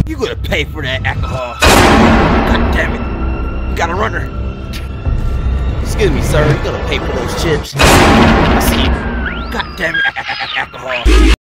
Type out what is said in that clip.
You gonna pay for that alcohol. God damn it. You got a runner. Excuse me, sir. You gonna pay for those chips. I see you. God damn it. Alcohol.